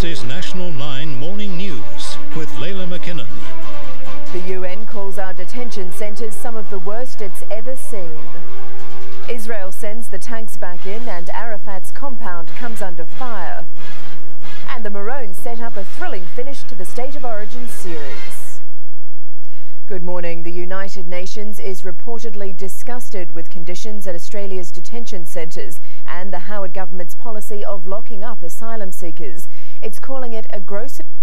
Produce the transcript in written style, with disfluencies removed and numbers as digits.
This is National 9 Morning News with Leila McKinnon. The UN calls our detention centres some of the worst it's ever seen. Israel sends the tanks back in and Arafat's compound comes under fire. And the Maroons set up a thrilling finish to the State of Origin series. Good morning. The United Nations is reportedly disgusted with conditions at Australia's detention centres and the Howard government's policy of locking up asylum seekers. It's calling it a gross